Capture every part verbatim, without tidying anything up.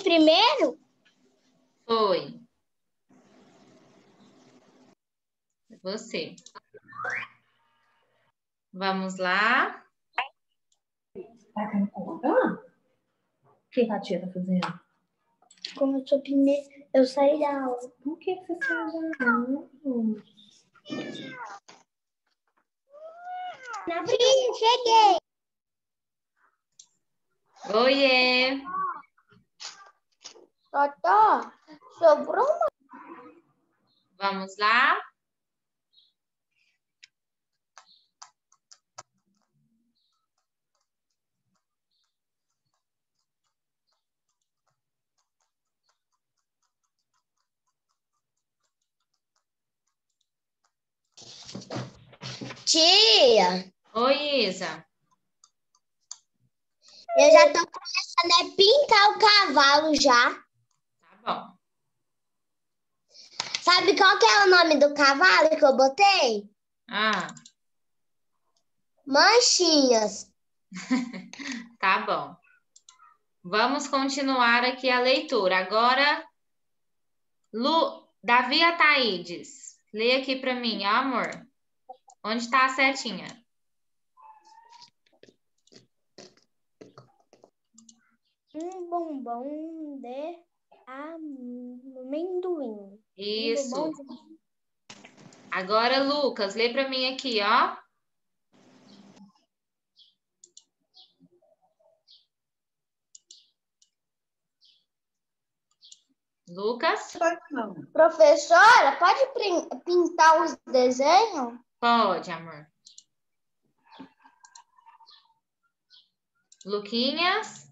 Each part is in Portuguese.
primeiro? Foi. Você. Vamos lá. Tá dando conta? O que a tia tá fazendo? Como eu sou primeiro, eu saí da aula. Por que que você saiu da aula? Sim, cheguei. Oiê. Totó, sobrou uma. Vamos lá. Tia, Oi, Isa. eu já tô começando a pintar o cavalo já. Tá bom. Sabe qual que é o nome do cavalo que eu botei? Ah, Manchinhas. tá bom. Vamos continuar aqui a leitura. Agora, Lu, Davi Ataídes. Lê aqui para mim, ó, amor. Onde está a setinha? Um bombom de amendoim. Isso. Um bombom de... Agora, Lucas, lê para mim aqui, ó. Lucas? Professora, pode prin- pintar os desenhos? Pode, amor. Luquinhas?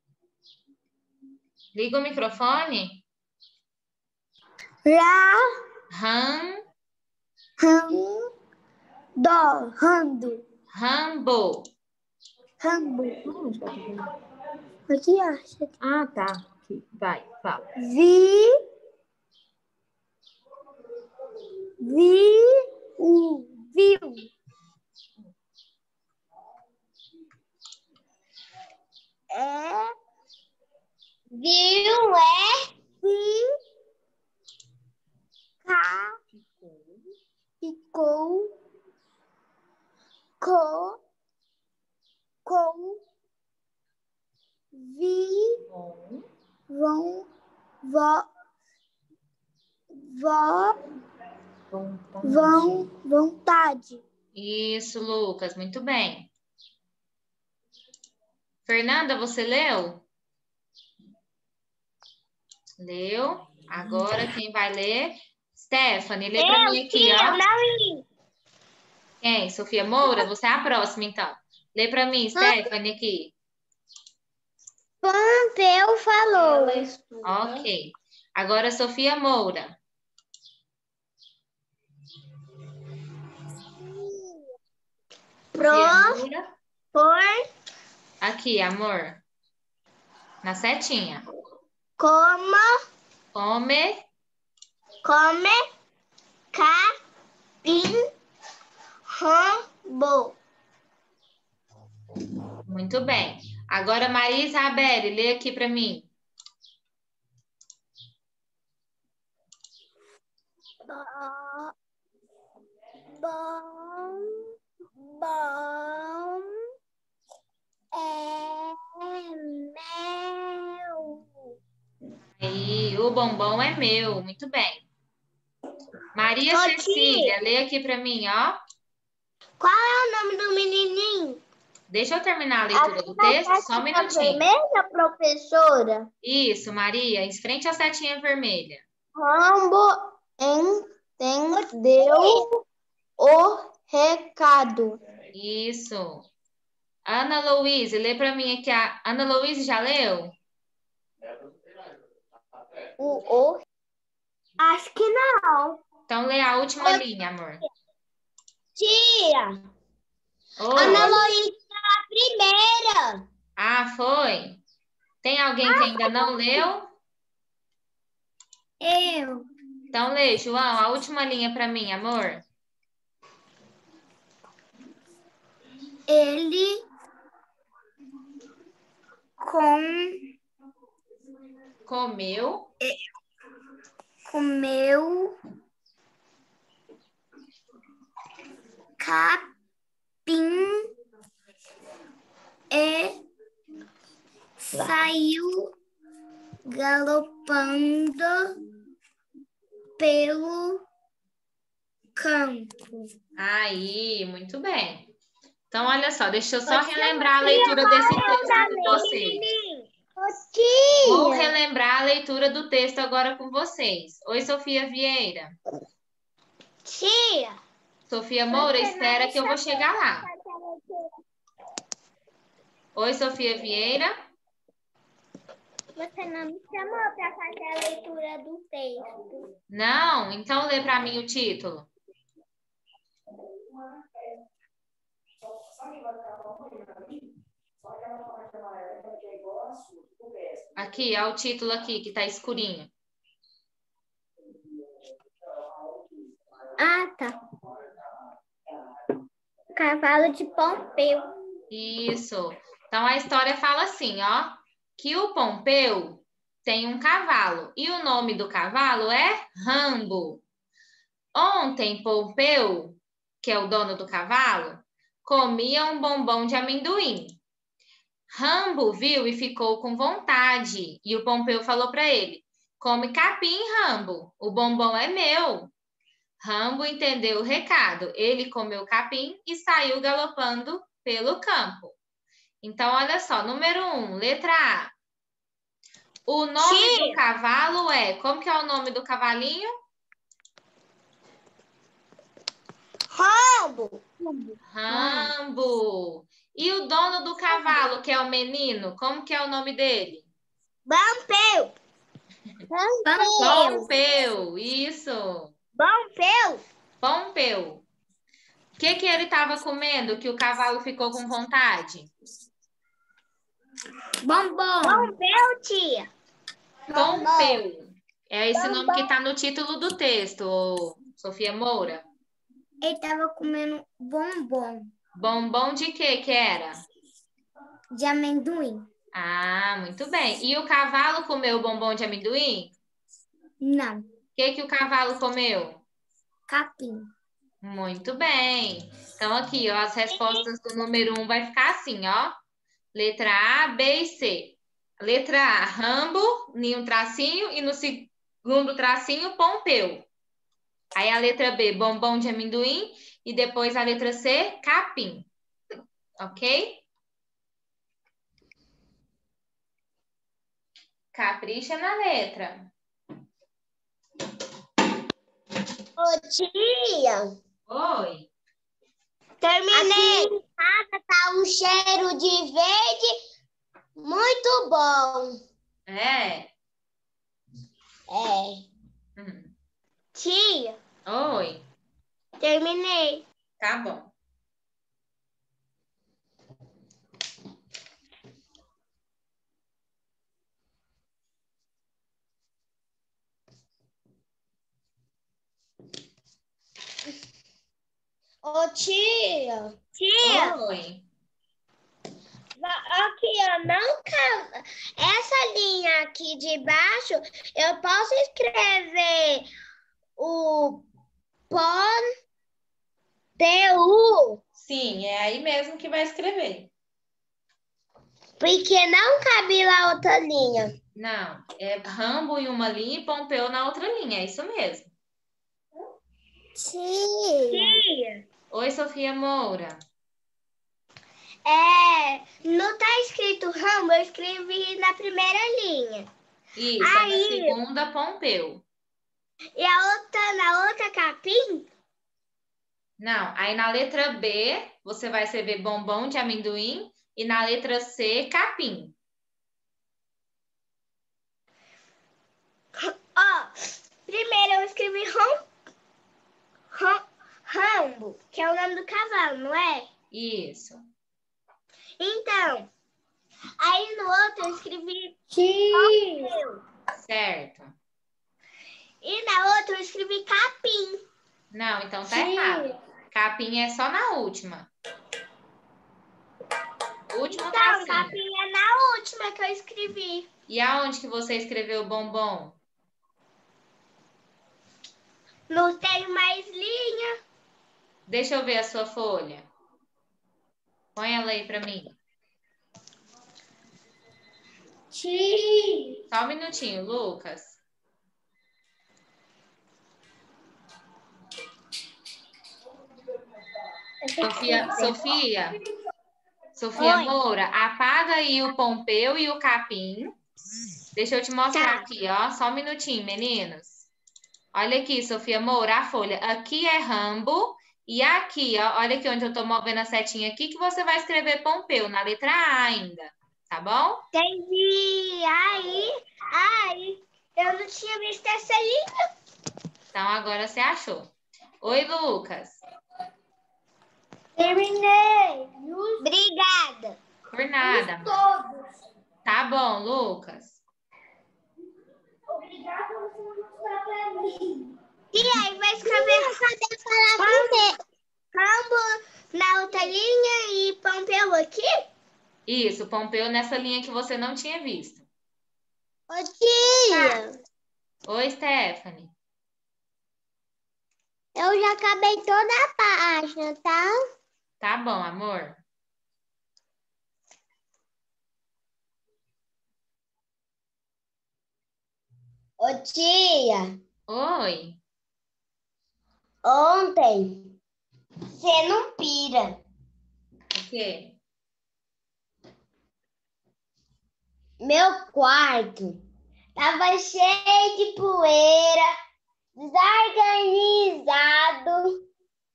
Liga o microfone. Lá, Ram, ram, dó, rando, Rambo. rambo. Onde que ela tá fazendo? Aqui, ó. Ah, tá. Aqui. Vai, fala. Vi, vi, o, viu. É, viu, é, vi, cá, ficou, co, com, vi, Bom. vão, vó, vó, Vontade. vão, vontade. Isso, Lucas, muito bem. Fernanda, você leu? Leu. Agora quem vai ler? Stephanie, lê para mim aqui, ó. não. Quem? Sofia Moura? Você é a próxima, então. Lê para mim, Stephanie, aqui. Pompeu falou. Ok. Agora, Sofia Moura. Sofia Moura. Por, Aqui, amor. Na setinha. como, Come. come, capim, rambo. Muito bem. Agora, Maria Isabelle, lê aqui para mim. Bom, bom, bom, é meu. Aí, o bombom é meu. Muito bem. Maria Ô, Cecília, tia, lê aqui para mim, ó. qual é o nome do menininho? Deixa eu terminar a leitura Aqui do na texto, só um setinha minutinho. vermelha, professora. Isso, Maria, em frente à setinha vermelha. Rambo entendeu o recado. Isso. Ana Louise, lê para mim aqui. A Ana Louise já leu? O, o... Acho que não. Então lê a última Ô, linha, amor. tia, Ana Oi. Luísa é a primeira. Ah, foi? Tem alguém que ainda não leu? Eu. Então lê, João, a última linha para mim, amor. Ele com comeu. Comeu capim e saiu galopando pelo campo. Aí, muito bem. Então, olha só, deixa eu só relembrar a leitura desse texto com vocês. Vou relembrar a leitura do texto agora com vocês. Oi, Sofia Vieira. Tia. Sofia Moura, espera que eu vou chegar lá. Oi, Sofia Vieira. Você não me chamou para fazer a leitura do texto. Não? Então lê para mim o título. Aqui, ó, o título aqui, que tá escurinho. Ah, tá. Cavalo de Pompeu. Isso. Então, a história fala assim, ó. Que o Pompeu tem um cavalo. E o nome do cavalo é Rambo. Ontem, Pompeu, que é o dono do cavalo, comia um bombom de amendoim. Rambo viu e ficou com vontade. E o Pompeu falou para ele: come capim, Rambo. O bombom é meu. Rambo entendeu o recado. Ele comeu capim e saiu galopando pelo campo. Então, olha só. Número um, letra A. O nome Sim. do cavalo é... Como que é o nome do cavalinho? Rambo. Rambo. E o dono do cavalo, que é o menino, como que é o nome dele? Pompeu. Pompeu. Isso. Pompeu. Pompeu. O que que ele estava comendo que o cavalo ficou com vontade? Bombom. Pompeu, tia. Pompeu. É esse Bombom. nome que está no título do texto, ô, Sofia Moura. Ele estava comendo bombom. Bombom de quê que era? De amendoim. Ah, muito bem. E o cavalo comeu bombom de amendoim? Não. O que que o cavalo comeu? Capim. Muito bem. Então, aqui, ó, as respostas do número um vai ficar assim, ó. Letra A, B e C. Letra A, Rambo, em um tracinho, e no segundo tracinho, Pompeu. Aí a letra B, bombom de amendoim, e depois a letra C, capim. Ok? Capricha na letra. Ô, tia. Oi. Terminei. Aqui em casa tá um cheiro de verde muito bom. É. É. Hum. Tia. Oi. Terminei. Tá bom. Ô, tia. Tia. Oi. Aqui, ó, não ca- essa linha aqui de baixo, eu posso escrever o Pompeu, Sim, é aí mesmo que vai escrever. porque não cabe lá outra linha. Não, é Rambo em uma linha e Pompeu na outra linha, é isso mesmo. Tia. Oi, Sofia Moura. É, não tá escrito Rambo, eu escrevi na primeira linha. Isso, aí Aí- na segunda, Pompeu. E a outra, na outra capim? Não, aí na letra B, você vai escrever bombom de amendoim e na letra C, capim. Ó, primeiro eu escrevi Ram, Ram, Rambo, que é o nome do cavalo, não é? Isso. Então, aí no outro eu escrevi Pompeu. Certo. E na outra eu escrevi capim. Não, então tá Sim. errado. Capim é só na última. Último Então, tracinho. capim é na a última que eu escrevi. E aonde que você escreveu bombom? Não tem mais linha. Deixa eu ver a sua folha. Põe ela aí pra mim. Tia. Só um minutinho, Lucas. Sofia, Sofia, Sofia Oi. Moura, apaga aí o Pompeu e o Capim. Deixa eu te mostrar Tá. aqui, ó. Só um minutinho, meninos. Olha aqui, Sofia Moura, a folha. Aqui é Rambo. E aqui, ó, olha aqui onde eu tô movendo a setinha aqui, que você vai escrever Pompeu, na letra A ainda. Tá bom? Entendi. Aí, aí, eu não tinha visto essa linha. Então agora você achou. Oi, Lucas. Terminei. Obrigada. Por nada, amor. Todos. Tá bom, Lucas. Obrigada por você mostrar pra mim. E aí vai escrever saber falar primeiro. Rambo na outra linha e Pompeu aqui? Isso, Pompeu nessa linha que você não tinha visto. Ô tia, Oi, Stephanie. eu já acabei toda a página, tá? Tá bom, amor. Ô tia, Oi. ontem você não pira. O quê? Meu quarto tava cheio de poeira, desorganizado.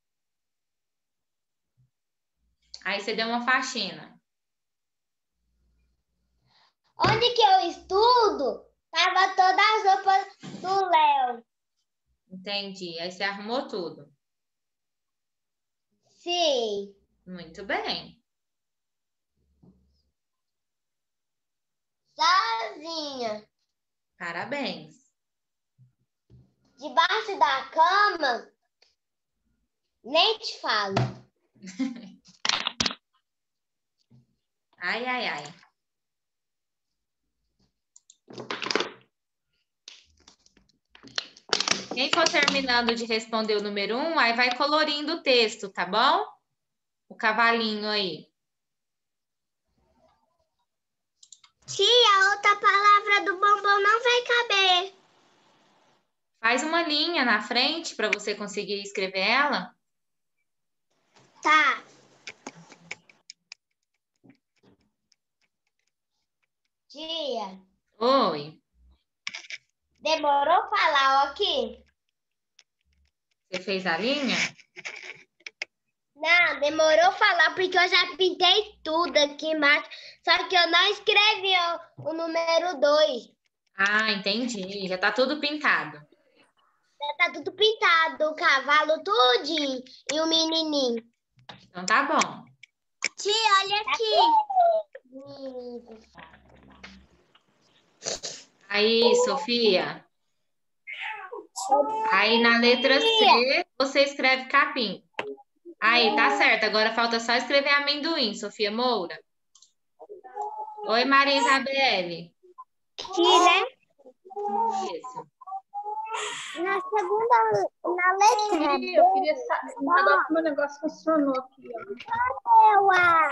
Aí você deu uma faxina. Onde que eu estudo, tava todas as roupas do Léo. Entendi. Aí você arrumou tudo. Sim, Muito bem. sozinha. Parabéns. Debaixo da cama, nem te falo. Ai, ai, ai. Quem for terminando de responder o número um, aí vai colorindo o texto, tá bom? O cavalinho aí. Tia, a outra palavra do bombom não vai caber. Faz uma linha na frente para você conseguir escrever ela. Tá. Tia, Oi. demorou falar aqui? Você fez a linha? Não, demorou falar porque eu já pintei tudo aqui embaixo. Só que eu não escrevi o, o número dois. Ah, entendi. Já tá tudo pintado. Já tá tudo pintado, o cavalo tudinho e o menininho. Então tá bom. Tia, olha aqui. Aí, Sofia. Aí na letra C, você escreve capim. Aí, tá certo. Agora falta só escrever amendoim, Sofia Moura. Oi, Maria Isabelle. Tia, né? Isso. Na segunda, na letra Ih, eu queria saber. Agora que meu negócio funcionou aqui, ó. eu a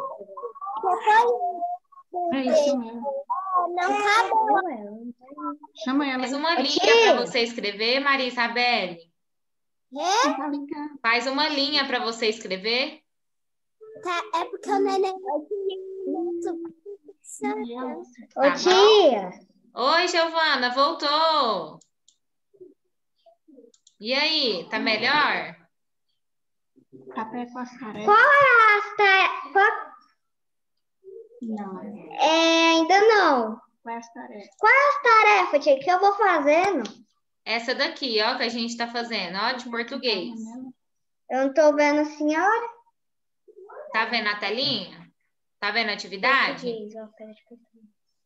É isso mesmo. não acabou. Chama ela Faz aí. uma Ô, linha tia. para você escrever, Maria Isabelle. É? Tá ligado. Faz uma linha para você escrever. Tá, é porque o neném. Tá Ô, tia. Oi, Giovana, voltou. E aí, tá melhor? Café com as carecas. Qual é as ta- qual- Não. É, ainda não. Qual é as tarefas? Qual é as tarefas, tia, que eu vou fazendo? Essa daqui, ó, que a gente tá fazendo, ó, de português. Eu não tô vendo a senhora. Tá vendo a telinha? Tá vendo a atividade? Português, ó, pera de português.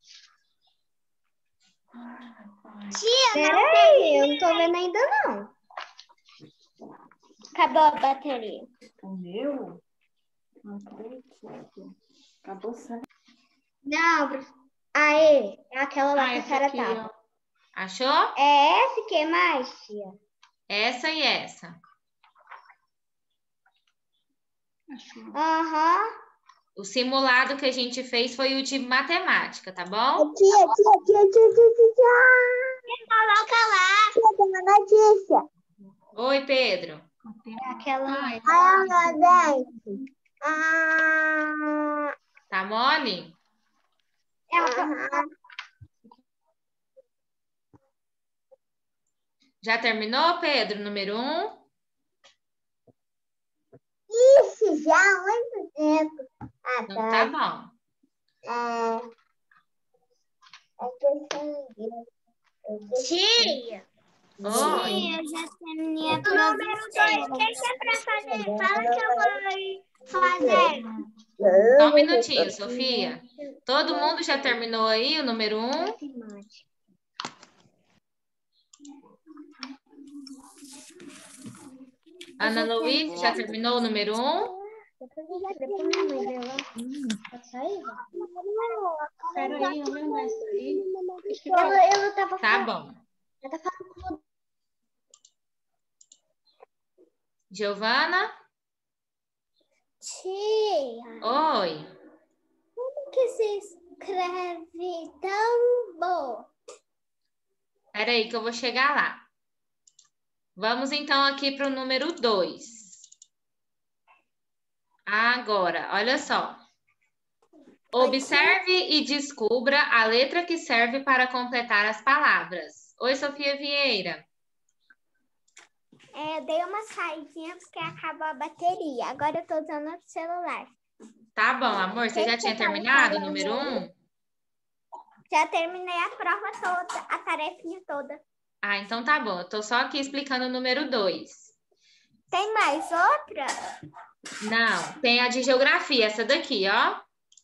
Tia, peraí, eu não tô vendo ainda não. Acabou a bateria. O meu? Não acredito. Acabou certo. Não, prof... Aê, é aquela lá Ah, que a essa senhora aqui, tava. ó. Achou? É essa que mais, tia? Essa e essa. Aham. O simulado que a gente fez foi o de matemática, tá bom? Tia, tia, tia, tia, tia, tia. Coloca lá. Tia, tem uma notícia. Oi, Pedro. É aquela lá. Ah, ah, Tá mole? ah. Já terminou, Pedro? Número um? Ixi, já há muito tempo. Ah, Então tá. tá bom. É... É que tia. Oi. Tia, eu já terminei a prova. O número dois, o que é pra fazer? Fala que eu vou fazer. Só um minutinho, Sofia. Todo mundo já terminou aí o número um? Ana Luísa, já terminou o número um? Peraí, eu lembro essa aí. Eu, eu tava Tá bom. Eu tava falando. Giovana? Tia, Oi. como que se escreve tambor? Peraí que eu vou chegar lá. Vamos então aqui para o número dois. Agora, olha só. Observe e descubra a letra que serve para completar as palavras. Oi, Sofia Vieira. É, eu dei uma saidinha porque acabou a bateria. Agora eu tô usando o celular. Tá bom, amor. Você já tinha terminado o número um? Já terminei a prova toda, a tarefinha toda. Ah, então tá bom. Eu tô só aqui explicando o número dois. Tem mais outra? Não, tem a de geografia, essa daqui, ó.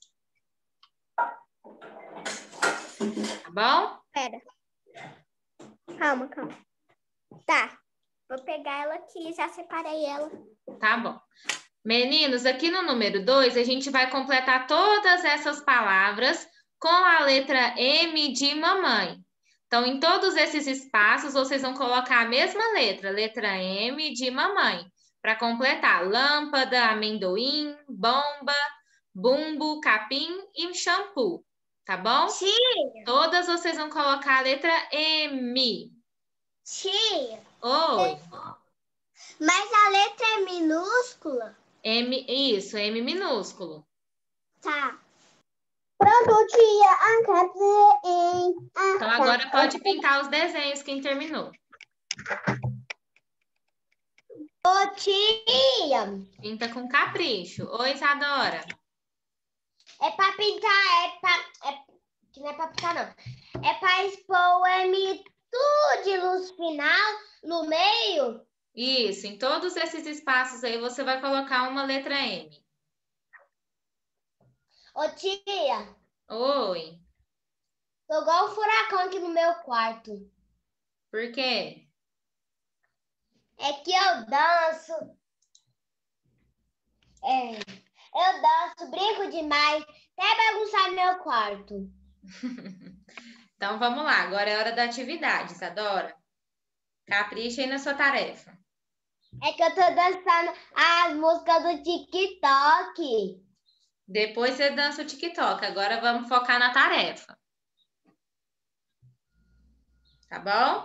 Tá bom? Pera. Calma, calma. Tá. Vou pegar ela aqui, já separei ela. Tá bom. Meninos, aqui no número dois, a gente vai completar todas essas palavras com a letra M de mamãe. Então, em todos esses espaços, vocês vão colocar a mesma letra, letra M de mamãe, para completar lâmpada, amendoim, bomba, bumbo, capim e shampoo, tá bom? Tia. Todas vocês vão colocar a letra M. Tia. Oi. Mas a letra é minúscula? M, isso, M minúsculo. Tá. Pronto, tia. Então, agora pode pintar os desenhos, quem terminou. Ô, tia. Pinta com capricho. Oi, Isadora. É pra pintar, é pra... É, que não é pra pintar, não. É pra expor o M tudo de luz final no meio. Isso, em todos esses espaços aí você vai colocar uma letra M. Ô, tia. Oi. Tô igual um furacão aqui no meu quarto. Por quê? É que eu danço. É, eu danço, brinco demais, até bagunçar meu quarto. Então, vamos lá. Agora é hora da atividade, Isadora. Capricha aí na sua tarefa. É que eu tô dançando as músicas do TikTok. Depois você dança o TikTok. Agora vamos focar na tarefa. Tá bom?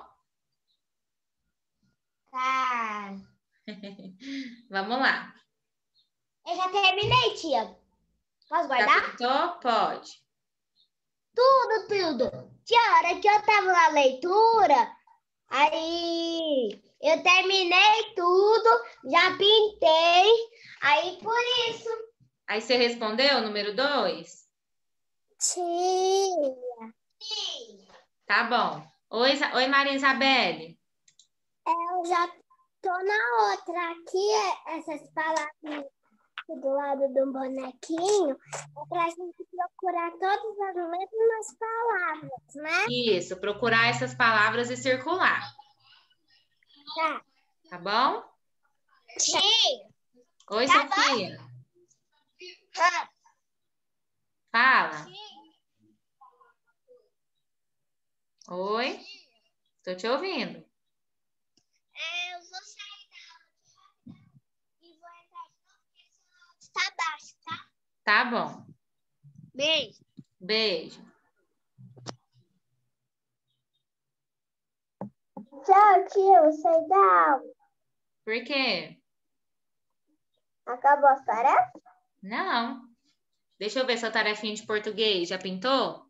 Tá. Vamos lá. Eu já terminei, tia. Posso guardar? Já pintou? Pode. Tudo, tudo. Tia, a hora que eu tava na leitura, aí eu terminei tudo, já pintei, aí por isso. Aí você respondeu o número dois? Tia. Sim. Tá bom. Oi, Oi, Maria Isabelle. Eu já tô na outra aqui, essas palavras do lado do bonequinho, é pra gente procurar todas as mesmas palavras, né? Isso, procurar essas palavras e circular. Tá. Tá bom? Sim. Oi, Tá Sofia. Ah. Fala. Sim. Oi? Estou te ouvindo. É, eu vou sair da aula e vou entrar de novo, porque esse áudio está baixo, tá? Tá bom. Beijo. Beijo. Tchau, tia. Eu saí da aula. Por quê? Acabou as tarefas? Não. Deixa eu ver sua tarefinha de português. Já pintou?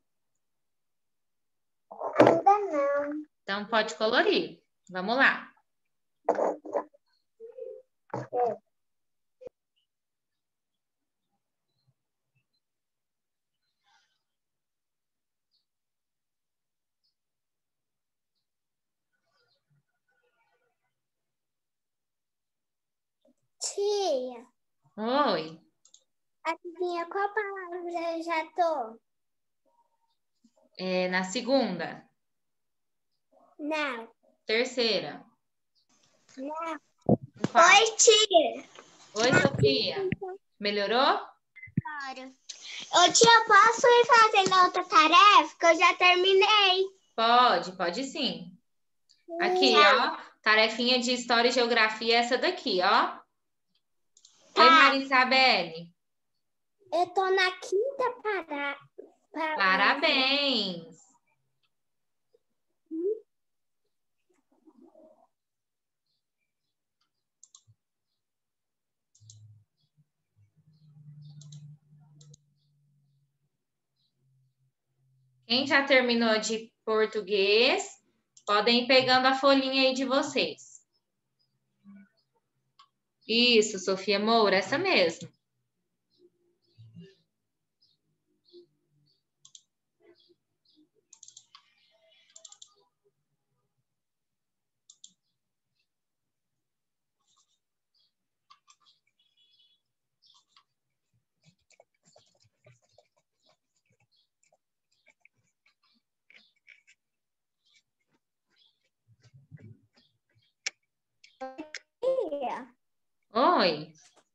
Ainda não. Então pode colorir. Vamos lá. É. Tia, Oi. adivinha qual palavra eu já tô? É na segunda. Não. Terceira. Não. Qual? Oi, tia. Oi, Sofia. Melhorou? Claro. Ô, tia, posso ir fazendo outra tarefa? Que eu já terminei. Pode, pode sim. Aqui, ó. Tarefinha de História e Geografia, essa daqui, ó. Oi, Tá. Marisabelle. Eu tô na quinta para... para... Parabéns. Quem já terminou de português, podem ir pegando a folhinha aí de vocês. Isso, Sofia Moura, essa mesmo. Tia, Oi.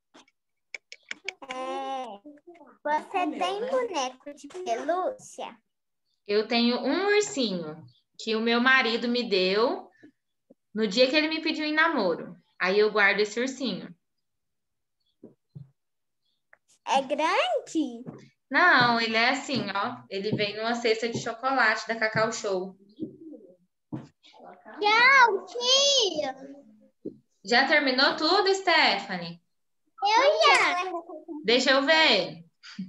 é... você tem boneco de pelúcia? Eu tenho um ursinho que o meu marido me deu no dia que ele me pediu em namoro. Aí eu guardo esse ursinho. É grande? Não, ele é assim, ó. Ele vem numa cesta de chocolate da Cacau Show. Tchau, tia. Já terminou tudo, Stephanie? Eu já. Deixa eu ver.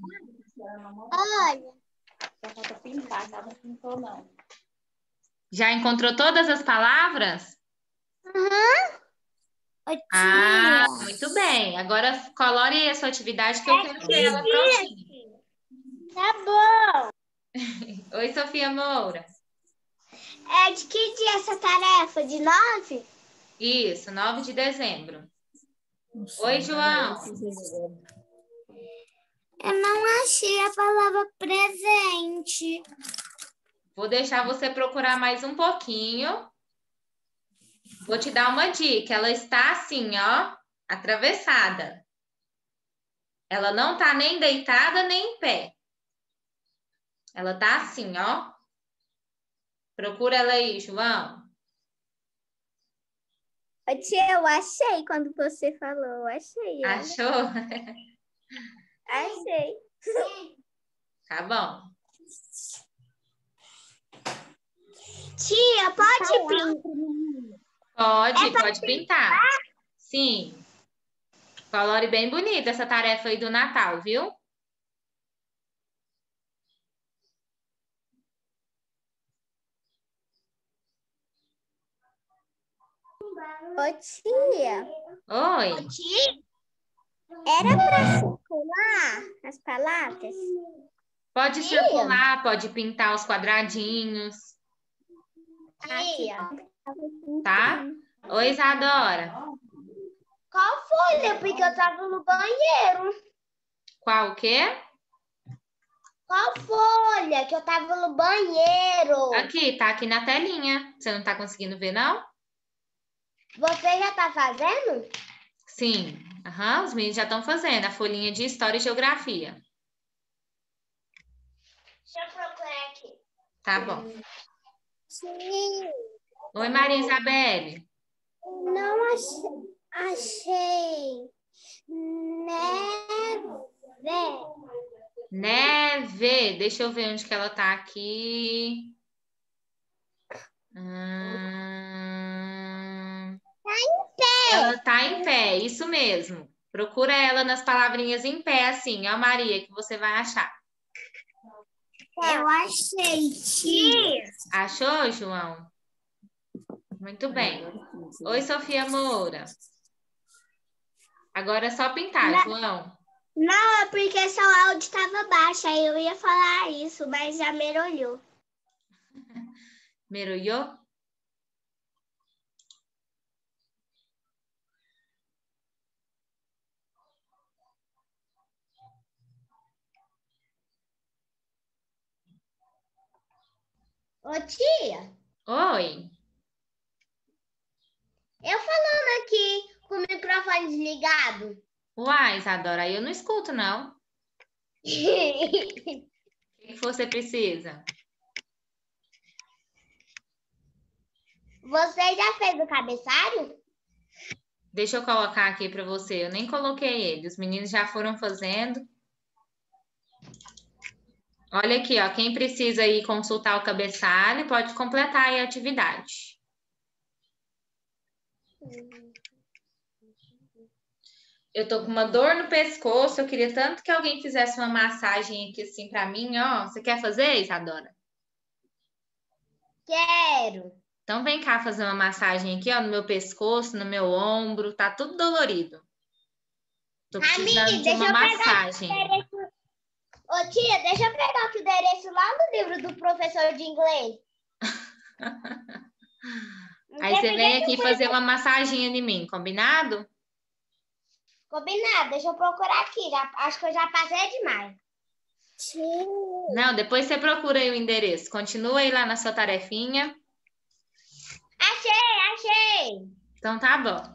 Olha. Só falta pintar, ela não pintou, não. Já encontrou todas as palavras? Uhum. Ô, tia. Ah, muito bem. Agora colore aí a sua atividade que eu quero ver ela prontinha. Tá bom. Oi, Sofia Moura. É de que dia essa tarefa? De nove? Isso, nove de dezembro. Oi, João. Eu não achei a palavra presente. Vou deixar você procurar mais um pouquinho. Vou te dar uma dica. Ela está assim, ó, atravessada. Ela não tá nem deitada nem em pé. Ela tá assim, ó. Procura ela aí, João. Ô, tia, eu achei quando você falou. Eu achei. Ela. Achou? Achei. Tá bom. Tia, pode pintar? Pode, É pra pode pintar. Sim. Colore bem bonita essa tarefa aí do Natal, viu? Ô, tia. Oi. Ô, tia. Era pra circular as palavras? Pode Tia. circular, pode pintar os quadradinhos, Tia. tá? Oi, Isadora. Qual folha? Porque eu tava no banheiro. Qual o quê? Qual folha? Que eu tava no banheiro. Aqui, tá aqui na telinha. Você não tá conseguindo ver, não? Você já tá fazendo? Sim. Aham, os meninos já estão fazendo a folhinha de História e Geografia. Deixa eu procurar aqui. Tá bom. Sim. Oi, Maria Isabelle. Não achei. Achei. Neve. Neve. Deixa eu ver onde que ela tá aqui. Hum... Tá em pé. Ela tá em pé, isso mesmo. Procura ela nas palavrinhas em pé, assim, ó, Maria, que você vai achar. Eu achei, tia. Achou, João? Muito bem. Oi, Sofia Moura. Agora é só pintar, Não. João. Não, é porque seu áudio estava baixo, aí eu ia falar isso, mas já merolhou. Merolhou? Ô, tia, Oi. eu falando aqui com o microfone desligado. Uai, Isadora, aí eu não escuto, não. O que que você precisa? Você já fez o cabeçalho? Deixa eu colocar aqui para você. Eu nem coloquei ele. Os meninos já foram fazendo. Olha aqui, ó. Quem precisa ir consultar o cabeçalho, pode completar aí a atividade. Eu tô com uma dor no pescoço. Eu queria tanto que alguém fizesse uma massagem aqui assim para mim, ó. Você quer fazer, Isadora? Quero. Então vem cá fazer uma massagem aqui, ó, no meu pescoço, no meu ombro. Tá tudo dolorido. Tô precisando Amiga, de uma deixa eu pegar massagem. o endereço. Ô, tia, deixa eu pegar o endereço lá no livro do professor de inglês. Aí você vem aqui fazer uma massaginha em mim, combinado? Combinado, deixa eu procurar aqui. Já, acho que eu já passei demais. Sim. Não, depois você procura aí o endereço. Continua aí lá na sua tarefinha. Achei, achei. Então tá bom.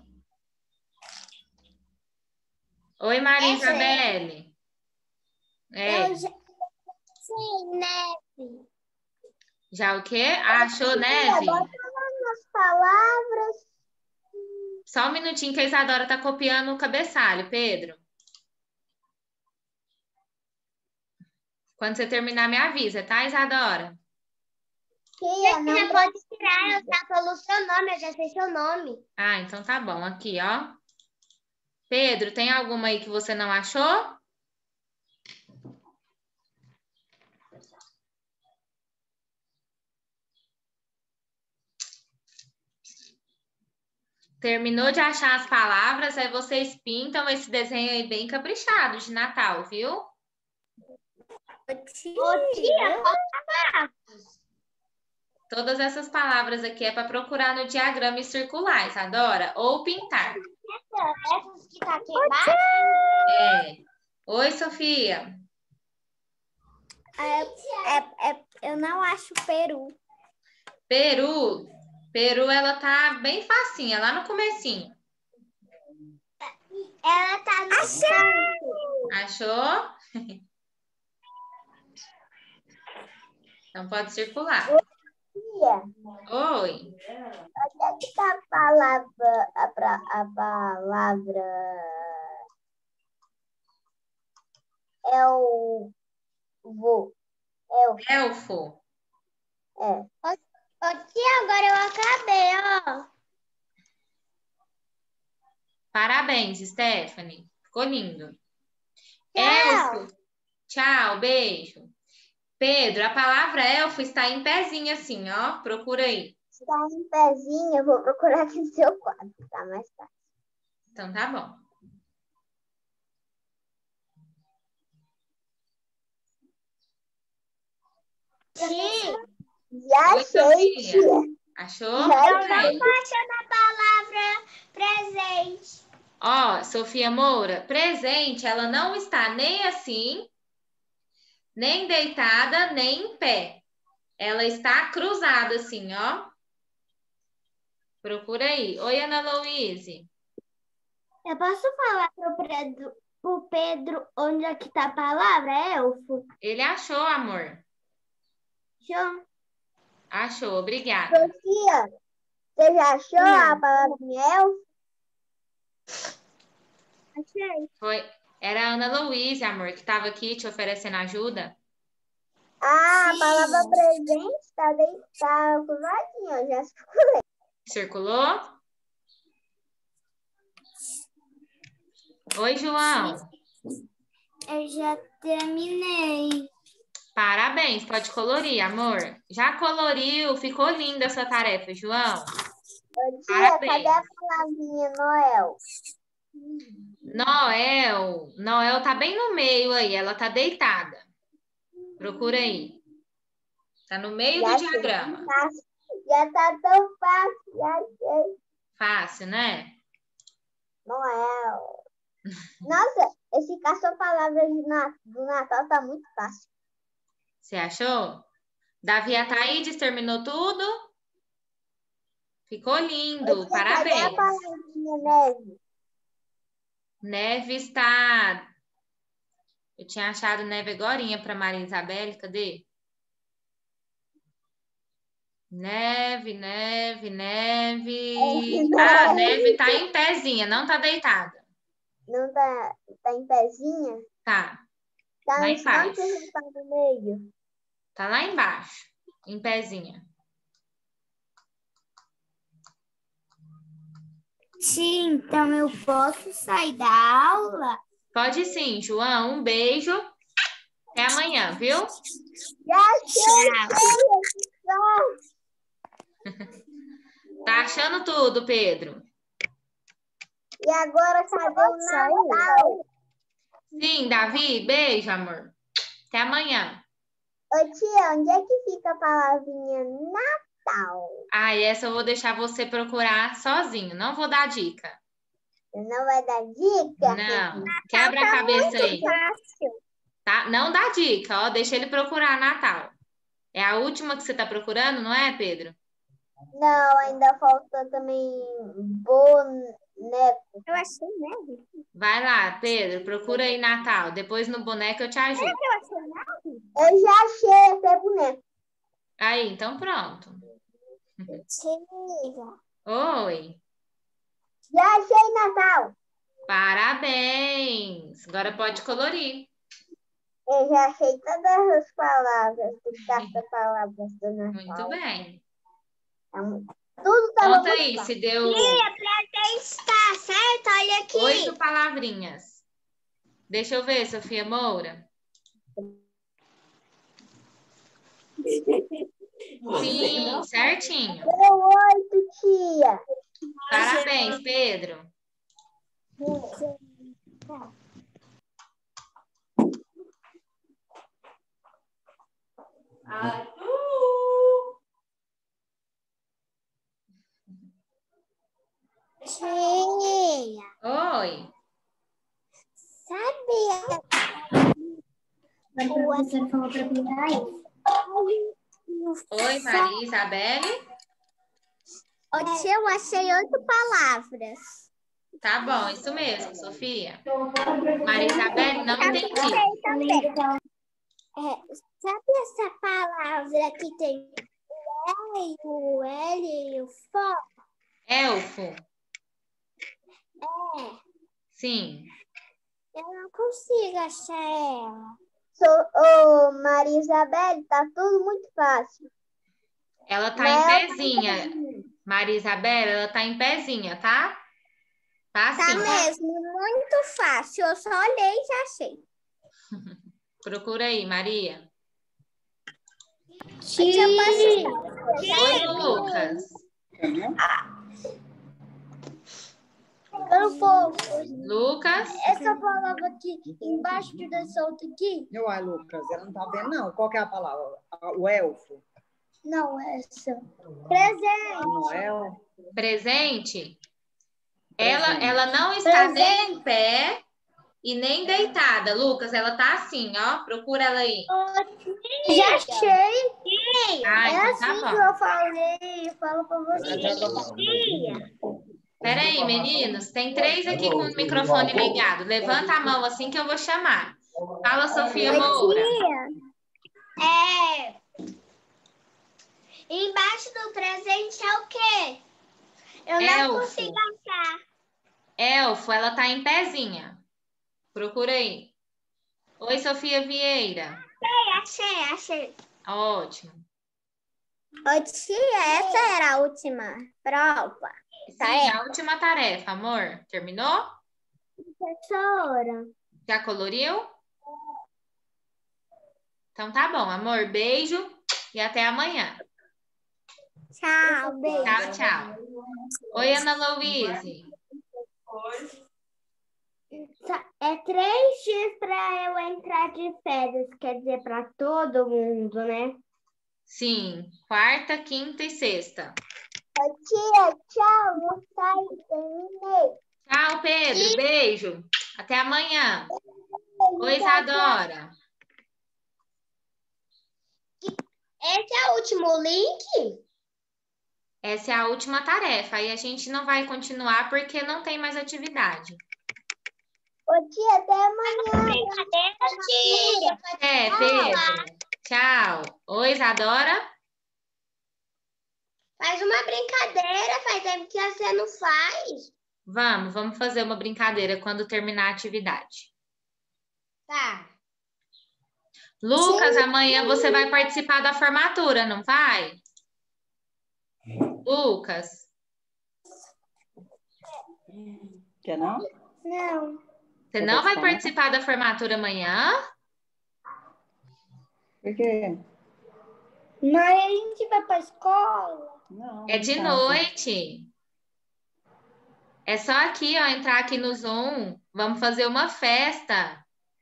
Oi, Maria Essa é- Isabelle. É, Eu já sei, neve. já o quê? Ah, achou neve? Bota lá nas palavras. Só um minutinho que a Isadora tá copiando o cabeçalho, Pedro. Quando você terminar, me avisa, tá, Isadora? Tia, não já pode tirar, eu já pelo seu nome, eu já sei seu nome. Ah, então tá bom. Aqui, ó. Pedro, tem alguma aí que você não achou? Terminou de achar as palavras, aí vocês pintam esse desenho aí bem caprichado de Natal, viu? Ô, tia, Todas essas palavras aqui é para procurar no diagrama e circular, Isadora, ou pintar. essas que tá aqui embaixo? É. Oi, Sofia. É, é, é, eu não acho peru. Peru. Peru, ela tá bem facinha, lá no comecinho. Ela tá no canto. Achou? Então pode circular. Tia, Oi. onde é que tá a palavra, a, pra- a palavra é o vô, é o Elfo. é. Ô, ô, tia, agora eu acabei, ó. Parabéns, Stephanie. Ficou lindo. Tchau. Elfo. Tchau, beijo. Pedro, a palavra elfo está em pezinho assim, ó. Procura aí. Está em pezinho, eu vou procurar aqui no seu quadro, tá mais fácil. Então tá bom. Tia, já Oi, achei, Sofia. tia. Achou? Eu Muito não bem. tô achando a palavra presente. Ó, Sofia Moura, presente, ela não está nem assim, nem deitada, nem em pé. Ela está cruzada assim, ó. Procura aí. Oi, Ana Louise. Eu posso falar pro Pedro, pro Pedro onde é que tá a palavra? É elfo. Ele achou, amor. João. Achou, obrigada. Sofia, você já achou a palavrinha elfo? Achei. Foi, era a Ana Luísa, amor, que estava aqui te oferecendo ajuda. Ah, a palavra presente está deitada cruzadinha, já circulei. Circulou? Oi, João. Eu já terminei. Parabéns, pode colorir, amor. Já coloriu, ficou linda a sua tarefa, João. Ô, tia, cadê a palavrinha Noel? Noel. Noel tá bem no meio aí, ela tá deitada. Procura aí. Tá no meio Já do sei. diagrama. Já tá tão fácil, já sei. Fácil, né? Noel. Nossa, esse caça-palavras do Natal tá muito fácil. Você achou? Davi Ataídes terminou tudo? Ficou lindo, Ô, tia, cadê a parabéns. palavrinha neve? Neve está... Eu tinha achado neve agorinha para Maria Isabel, cadê? Neve, neve, neve. Ah, neve tá em pezinha, não tá deitada. Não tá, tá em pezinha? Tá, Tá lá no embaixo. canto ou tá no meio? Tá lá embaixo, em pezinha. Sim, então eu posso sair da aula? Pode sim, João. Um beijo. Até amanhã, viu? Já sei, Tá achando tudo, Pedro? E agora cadê o Natal? Sim, Davi, beijo, amor. Até amanhã. Ô tia, onde é que fica a palavrinha Natal? Ah, e essa eu vou deixar você procurar sozinho. Não vou dar dica. Você não vai dar dica? Não. Quebra a cabeça aí. Fácil. Tá? Não dá dica, ó. Deixa ele procurar Natal. É a última que você tá procurando, não é, Pedro? Não, ainda falta também boneco. Eu achei neve. Vai lá, Pedro. Procura aí Natal. Depois no boneco eu te ajudo. Eu achei neve? Eu já achei até boneco. Aí, então pronto. Tia. Oi. Já achei Natal. Parabéns. Agora pode colorir. Eu já achei todas as palavras do caça-palavras do Natal. Muito bem. Tudo tá Conta aí, se deu está certo, olha aqui. oito palavrinhas. Deixa eu ver, Sofia Moura. Sim, certinho. Deu oito, tia. Parabéns, Pedro. Tia, Oi. sabia? A professora falou para pintar isso. Oi, Maria Isabelle. Ô, tia, eu achei oito palavras. Tá bom, isso mesmo, Sofia. Maria Isabelle, não entendi. Também. É, sabe essa palavra que tem o E, o L e o F? Elfo. É. Sim. Eu não consigo achar ela. Sou, ô, Maria Isabel, tá tudo muito fácil. Ela tá Mas em ela pezinha. Maria Isabelle, ela tá em pezinha, tá? Tá Tá assim. mesmo, muito fácil. Eu só olhei e já achei. Procura aí, Maria. Tia. Oi, Lucas. Eu vou. Lucas. Essa palavra aqui, embaixo dessa outra aqui? Uai, Lucas, ela não tá vendo, não. Qual que é a palavra? O elfo? Não, essa. Presente. Noel? Presente. Ela, Presente. ela não está nem em pé e nem deitada, Lucas. Ela tá assim, ó. Procura ela aí. Já achei. Ah, É então assim tá que bom. eu falei. Eu falo pra você. Peraí, meninos. Tem três aqui com o microfone ligado. Levanta a mão assim que eu vou chamar. Fala, Sofia Moura. É. Embaixo do presente é o quê? Eu não Elfo. consigo achar. Elfo, ela tá em pezinha. Procura aí. Oi, Sofia Vieira. Achei, achei. Ótimo. Ô, tia, essa era a última prova. Sim, a última tarefa, amor. Terminou? Professora. Já coloriu? Então tá bom, amor. Beijo e até amanhã. Tchau, beijo. Tchau, tchau. Oi, Ana Louise. É três dias para eu entrar de férias, quer dizer, para todo mundo, né? Sim, quarta, quinta e sexta. Tia, tchau, não sai, terminei. Tchau, Pedro. Beijo. Até amanhã. Oi, Isadora. Esse é o último link? Essa é a última tarefa. Aí a gente não vai continuar porque não tem mais atividade. Ô, tia, até amanhã. Brincadeira, tia. É, Pedro. Tchau. Oi, Isadora. Faz uma brincadeira, faz tempo que você não faz. Vamos, vamos fazer uma brincadeira quando terminar a atividade. Tá. Lucas, amanhã você vai participar da formatura, não vai? Lucas. Quer não? Não. Você Quer não vai participar, não? participar da formatura amanhã? Por quê? Mas a gente vai pra escola. Não. É de em casa. noite. É só aqui, ó, entrar aqui no Zoom. Vamos fazer uma festa.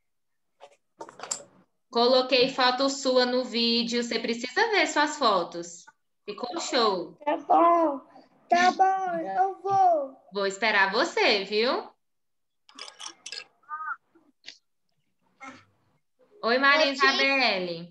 Coloquei foto sua no vídeo. Você precisa ver suas fotos. Ficou show. Tá bom. Tá bom, eu vou. Vou esperar você, viu? Oi, Maria Isabelle.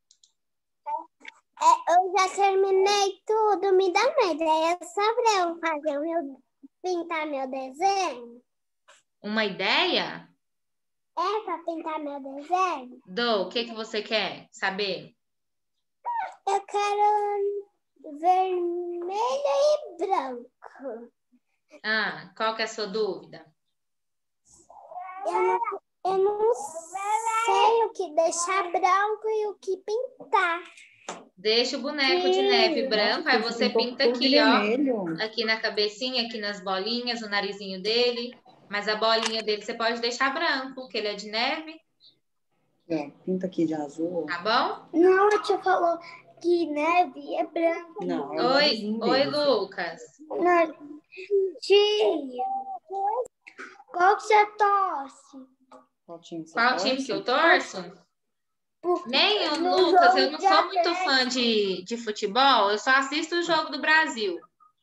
É, eu já terminei tudo, me dá uma ideia só pra eu fazer o meu, pintar meu desenho? Uma ideia? É pra pintar meu desenho? Dou, o que que você quer saber? Eu quero vermelho e branco. Ah, qual que é a sua dúvida? Eu não, eu não sei o que deixar branco e o que pintar. Deixa o boneco de neve branco, aí você pinta aqui, ó. Aqui na cabecinha, aqui nas bolinhas, o narizinho dele. Mas a bolinha dele você pode deixar branco, que ele é de neve. É, pinta aqui de azul. Tá bom? Não, a tia falou que neve é branco. Não, é o Oi, narizinho oi, dele. Lucas. Não. Tia, qual que você torce? Qual time você Qual torce? time que eu torço? Porque Nem o no Lucas, jogo eu não de sou muito Atlético- fã de, de futebol, eu só assisto o jogo do Brasil.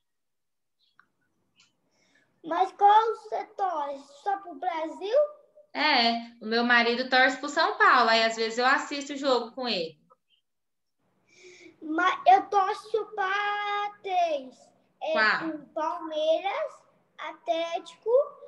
Mas qual você torce? Só pro Brasil? É, o meu marido torce pro São Paulo, aí às vezes eu assisto o jogo com ele. Mas eu torço para três. É Qual? o Palmeiras, Atlético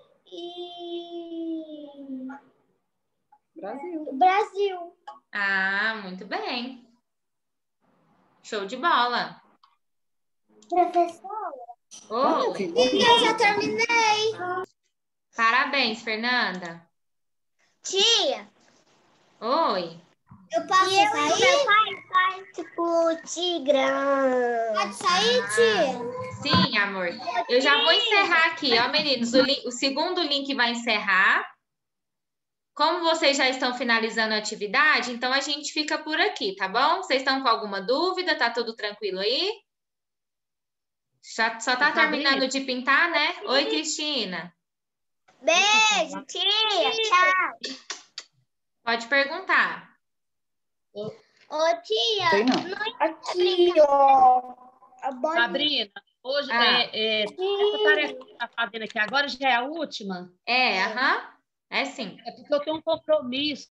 e Brasil. Brasil. Ah, muito bem. Show de bola. Professor? Ah, Oi, filho, Eu já terminei. parabéns, Fernanda. Tia, Oi. eu posso E eu sair? e meu pai faz tipo tigrão. Pode sair, tia? Sim, amor. Eu já vou encerrar aqui, ó, meninos. O, lin- o segundo link vai encerrar. Como vocês já estão finalizando a atividade, então a gente fica por aqui, tá bom? Vocês estão com alguma dúvida? Tá tudo tranquilo aí? Já, só tá terminando de pintar, né? Oi, Cristina. Beijo, tia. Tchau. Pode perguntar. Ô, tia. sei não. Aqui, ó. A bolinha. Sabrina, hoje Ah. é, é, essa tarefa que você está fazendo aqui agora já é a última? É, aham. É sim. É porque eu tenho um compromisso